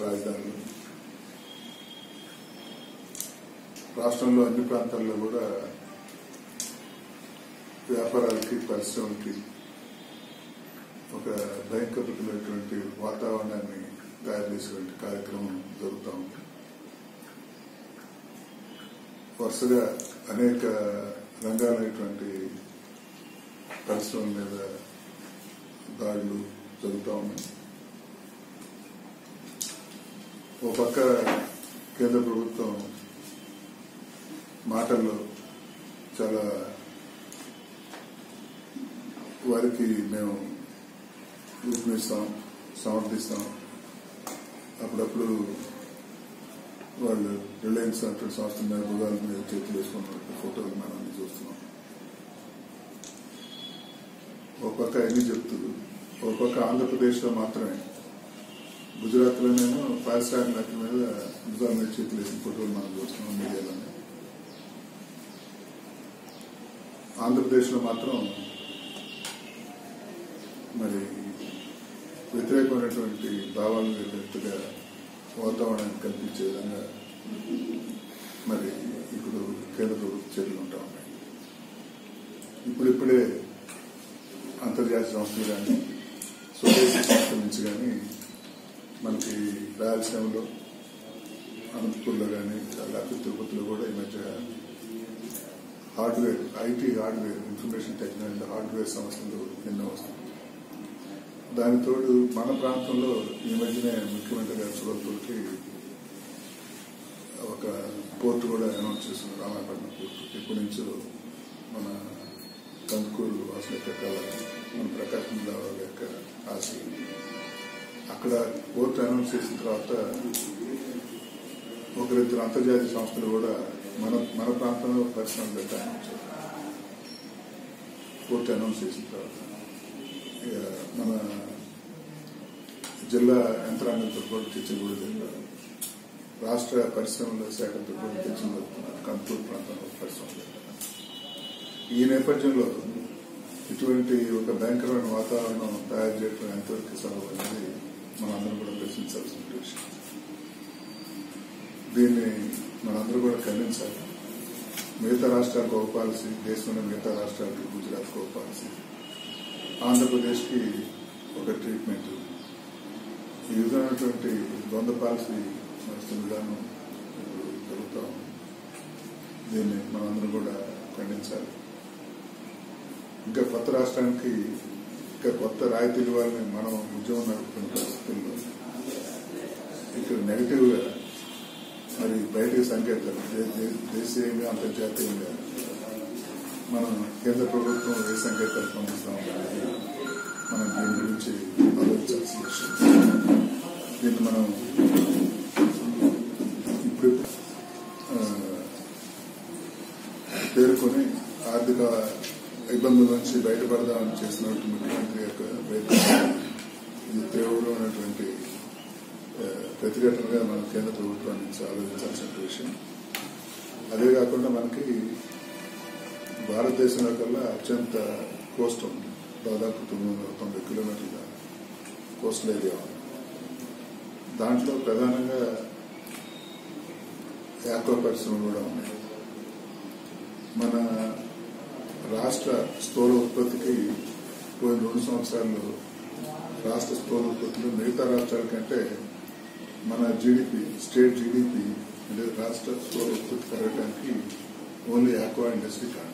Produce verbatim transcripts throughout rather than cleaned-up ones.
రాష్ట్ర రాజధానులు రాష్ట్రంలో అన్ని ప్రాంతాల్లో కూడా వ్యాపారాలకి పరిశ్రమలకి ఒక భయంకరమైనటువంటి వాతావరణాన్ని తయారు చేసేటువంటి కార్యక్రమం జరుగుతూ ఉంది. వరుసగా అనేక రంగాలైనటువంటి పరిశ్రమల మీద దాడులు జరుగుతూ ఉన్నాయి. ఓ పక్క కేంద్ర ప్రభుత్వం మాటల్లో చాలా వారికి మేము రూపొందిస్తాం, సమర్థిస్తాం. అప్పుడప్పుడు వాళ్ళు రిలయన్స్ అటువంటి సంస్థ మీద భుజాల మీద చేతులు వేసుకున్నటువంటి ఫోటోలు మనం అన్ని చూస్తున్నాం. ఒక పక్క ఎన్ని చెప్తూ ఒక పక్క ఆంధ్రప్రదేశ్లో మాత్రమే గుజరాత్లోనేమో పారిశ్రామిక మీద భుజాల మీద చేతులు వేసిన ఫోటోలు మనం చూస్తున్నాం మీడియాలోనే. ఆంధ్రప్రదేశ్లో మాత్రం మరి వ్యతిరేకమైనటువంటి భావాలను వ్యక్తిగా వాతావరణాన్ని కల్పించే విధంగా మరి ఇప్పుడు కేంద్ర ప్రభుత్వ చర్యలు ఉంటా ఉన్నాయి. ఇప్పుడిప్పుడే అంతర్జాతీయ సంస్థలు కానీ స్వదేశీ సంస్థల నుంచి కానీ మనకి రాయలసీమలో అనంతపూర్లో కానీ లేకపోతే తిరుపతిలో కూడా ఈ మధ్య hardware IT hardware information technology hardware సంస్థలు ఎన్నో వస్తాయి. దానితోడు మన ప్రాంతంలో ఈ మధ్యనే ముఖ్యమంత్రి గారి చొరవతోటి ఒక పోర్టు కూడా అనౌన్స్ చేస్తున్నారు, రామాయపట్నం పోర్టు. ఇప్పటి నుంచో మన కందుకూరు వాసుల యొక్క మన ప్రకాశం రావు యొక్క ఆశయం. అక్కడ పోర్టు అనౌన్స్ చేసిన తర్వాత ఒకరిద్దరు అంతర్జాతీయ సంస్థలు కూడా మన మన ప్రాంతంలో పరిశ్రమలు పెట్టాలని పోర్టు అనౌన్స్ చేసిన తర్వాత మన జిల్లా యంత్రాంగంతో కూడా చర్చలు కూడా జరిపారు. రాష్ట్ర పరిశ్రమల శాఖలతో కూడా చర్చలు జరుపుతున్నారు కందుకూరు ప్రాంతంలో పరిశ్రమలు పెట్టారు. ఈ నేపథ్యంలో ఇటువంటి ఒక భయంకరమైన వాతావరణం తయారు చేయడం ఎంతవరకు సబబు అనేది మనందరం కూడా ప్రశ్నించాల్సిన విషయం. దీన్ని మనందరూ కూడా ఖండించాలి. మిగతా రాష్ట్రాలకు ఒక పాలసీ, దేశంలో మిగతా రాష్ట్రాలకు గుజరాత్కు ఒక పాలసీ, ఆంధ్రప్రదేశ్కి ఒక ట్రీట్మెంట్, ఈ విధమైనటువంటి ద్వంద్వ పాలసీ నడుస్తున్న విధానం జరుగుతూ ఉంది. దీన్ని మనందరం కూడా ఖండించాలి. ఇంకా కొత్త రాష్ట్రానికి ఇంకా కొత్త రాయితీలు ఇవ్వాలని మనం ఉద్యమం నడుపుతున్న పరిస్థితుల్లో ఇక్కడ నెగిటివ్ గా మరి బయటికి సంకేతాలు దేశీయంగా అంతర్జాతీయంగా మనం కేంద్ర ప్రభుత్వం ఏ సంకేతాలు పంపిస్తామనేది మనం దీని గురించి ఆలోచించాల్సిన విషయం. దీన్ని మనం ఇప్పుడు పేర్కొని ఆర్థిక ఇబ్బందుల నుంచి బయటపడదామని చేసినటువంటి ముఖ్యమంత్రి యొక్క ప్రయత్నం ఇది తీవ్రమైనటువంటి ప్రతిఘటనగా మనం కేంద్ర ప్రభుత్వం నుంచి ఆలోచించాల్సిన విషయం. అదే కాకుండా మనకి భారతదేశంలో కల్లా అత్యంత కోస్ట్ ఉంది, దాదాపు తొమ్మిది వందల తొంభై కిలోమీటర్ల కోస్టల్ ఏరియా ఉంది. దాంట్లో ప్రధానంగా యాక్వా పరిశ్రమలు కూడా ఉన్నాయి. మన రాష్ట్ర స్థూల ఉత్పత్తికి పోయిన రెండు సంవత్సరాల్లో రాష్ట్ర స్థూల ఉత్పత్తులు మిగతా రాష్ట్రాల కంటే మన జీడిపి స్టేట్ జీడిపి అంటే రాష్ట్ర స్థూల ఉత్పత్తి పెరగడానికి ఓన్లీ యాక్వా ఇండస్ట్రీ కాదు,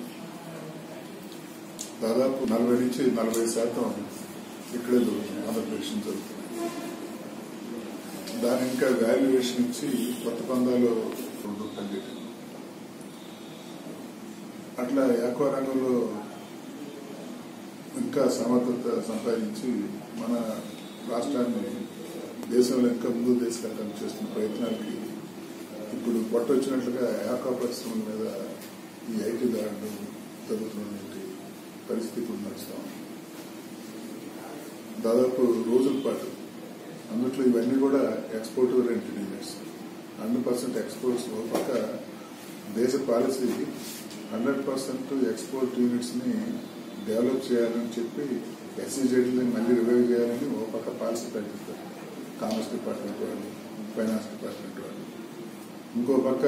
దాదాపు నలభై నుంచి నలభై శాతం ఇక్కడే దొరుకుతుంది, ఆంధ్రప్రదేశ్ జరుగుతుంది. దాని ఇంకా వాల్యుయేషన్ ఇచ్చి కొత్త పందాలు తగ్గేది. అట్లా యాక్వా రంగంలో ఇంకా సమర్థత సంపాదించి మన రాష్ట్రాన్ని దేశంలో ఇంకా ముందు తీసుకెళ్ళడానికి చేస్తున్న ప్రయత్నాలకి ఇప్పుడు పట్టొచ్చినట్లుగా యాక్వా పరిశ్రమల మీద ఈ ఐటీ దాడులు జరుగుతున్నటువంటి పరిస్థితి నడుస్తాం. దాదాపు రోజుల పాటు అందుట్లో ఇవన్నీ కూడా export oriented units, hundred percent exports. ఒక పక్క దేశ policy hundred percent export units ని డెవలప్ చేయాలని చెప్పి ఎస్సీజెడ్ని మళ్ళీ రివైవ్ చేయాలని ఒక పక్క పాలసీ ప్రకటిస్తారు కామర్స్ డిపార్ట్మెంట్ వాళ్ళు, ఫైనాన్స్ డిపార్ట్మెంట్ వాళ్ళు. ఇంకో పక్క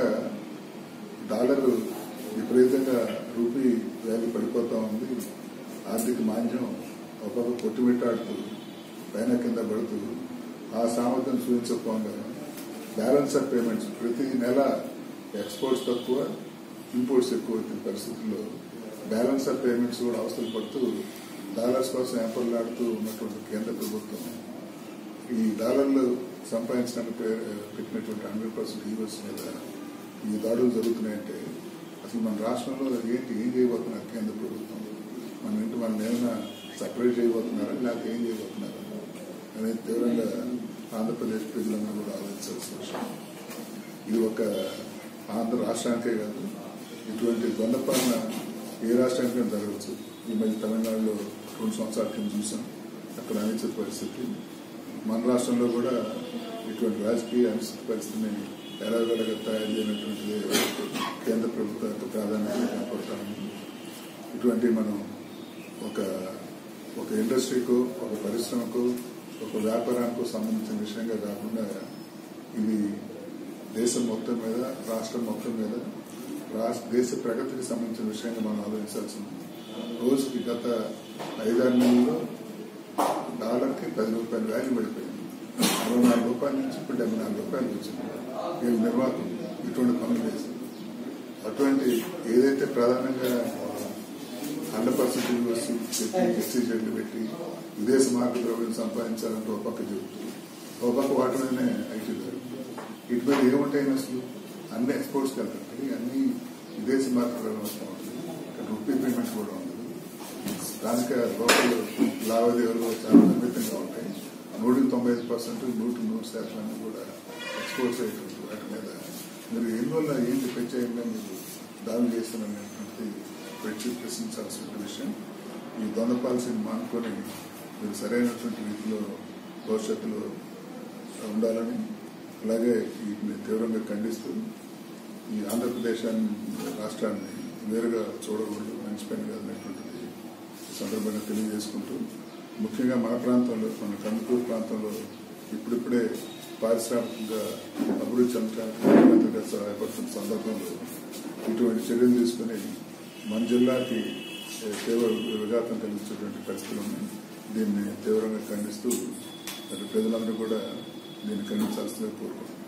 డాలర్ విపరీతంగా రూపీ వాల్యూ పడిపోతా ఉంది. ఆర్థిక మాంద్యం ఒక పక్క కొట్టుమిట్టాడుతూ పైన కింద పడుతూ ఆ సామర్థ్యం చూపించకపోగా బ్యాలెన్స్ ఆఫ్ పేమెంట్స్ ప్రతి నెల ఎక్స్పోర్ట్స్ తక్కువ, ఇంపోర్ట్స్ ఎక్కువ పరిస్థితుల్లో బ్యాలెన్స్ ఆఫ్ పేమెంట్స్ కూడా అవసరం పడుతూ డాలర్స్ కోసం ఏర్పడలాడుతూ ఉన్నటువంటి కేంద్ర ప్రభుత్వం ఈ డాలర్లు సంపాదించడానికి పెట్టినటువంటి హండ్రెడ్ పర్సెంట్ యూఎస్ మీద ఈ దాడులు జరుగుతున్నాయంటే అసలు మన రాష్ట్రంలో ఏంటి ఏం చేయబోతున్నారు కేంద్ర ప్రభుత్వం? మన ఇంటి మన ఏమైనా సపరేట్ చేయబోతున్నారా లేకపోతే ఏం చేయబోతున్నారా అనేది తీవ్రంగా ఆంధ్రప్రదేశ్ ప్రజలందరూ కూడా ఆలోచించాల్సిన విషయం. ఇది ఒక ఆంధ్ర రాష్ట్రానికే కాదు, ఇటువంటి ద్వంద్వపాలన ఏ రాష్ట్రానికైనా జరగవచ్చు. ఈ మధ్య తమిళనాడులో రెండు సంవత్సరాల కింద చూసాం, అక్కడ అనిశ్చిత పరిస్థితి. మన రాష్ట్రంలో కూడా ఇటువంటి రాజకీయ అనిశ్చిత పరిస్థితిని ఎలాగలగా తయారు చేయనటువంటిది కేంద్ర ప్రభుత్వం యొక్క ప్రాధాన్యత కాపాడుతా ఉంది. ఇటువంటి మనం ఒక ఒక ఇండస్ట్రీకు, ఒక పరిశ్రమకు, ఒక వ్యాపారానికి సంబంధించిన విషయంగా కాకుండా ఇది దేశం మొత్తం మీద, రాష్ట్రం మొత్తం మీద, రాష్ట్ర దేశ ప్రగతికి సంబంధించిన విషయంగా మనం ఆలోచించాల్సింది. రోజుకి గత ఐదారు నెలల్లో డాలర్కి పది రూపాయల వాల్యూ పడిపోయింది. అరవై నాలుగు రూపాయల నుంచి ఇప్పుడు డెబ్బై నాలుగు రూపాయలు వచ్చింది. వీళ్ళు నిర్వాహకులు ఇటువంటి పనులు చేశారు. అటువంటి ఏదైతే ప్రధానంగా హండ్రెడ్ పర్సెంట్ యూనివర్సిటీ పెట్టి ఎస్టీజెడ్లు పెట్టి విదేశ మార్గ ద్రవ్యం సంపాదించాలంటే ఒక పక్క చెబుతుంది, ఒక పక్క వాటి మీదనే ఐటీ జరుగుతుంది. వీటి మీద ఏముంటాయి అసలు? అన్ని ఎక్స్పోర్ట్స్కి వెళ్తాయి, అన్ని విదేశ మార్గ ద్రవ్యం వస్తూ ఉంటుంది. రూపీ పేమెంట్స్ కూడా ఉండదు. దానికి లోకల్ లావాదేవీలు చాలా పరిమితంగా ఉంటాయి. నూటికి తొంభై ఐదు పర్సెంట్ నూటికి నూరు శాతం అన్ని కూడా ఎక్స్పోర్ట్స్ అయ్యేటువంటి వాటి మీద మీరు ఎన్నోళ్ళ ఏంటి ప్రత్యేకంగా మీరు దాడులు చేస్తున్నటువంటి పెట్టి ప్రశ్నించాల్సిన విషయం. ఈ దొంగ పాలసీని మానుకొని మీరు సరైనటువంటి రీతిలో భవిష్యత్తులో ఉండాలని, అలాగే వీటిని తీవ్రంగా ఖండిస్తూ ఈ ఆంధ్రప్రదేశాన్ని రాష్ట్రాన్ని వేరుగా చూడకూడదు, మంచి పని కాదనేటువంటిది సందర్భంగా తెలియజేసుకుంటూ, ముఖ్యంగా మన ప్రాంతంలో, మన కందుకూరు ప్రాంతంలో ఇప్పుడిప్పుడే పారిశ్రామికంగా అభివృద్ధి చెందడానికి సహాయపడుతున్న సందర్భంలో ఇటువంటి చర్యలు తీసుకుని మన జిల్లాకి తీవ్ర విఘాతం కలిగించేటువంటి పరిస్థితులు ఉన్నాయి. దీన్ని తీవ్రంగా ఖండిస్తూ మరి ప్రజలందరూ కూడా దీన్ని ఖండించాల్సిందిగా కోరుకుంటున్నాను.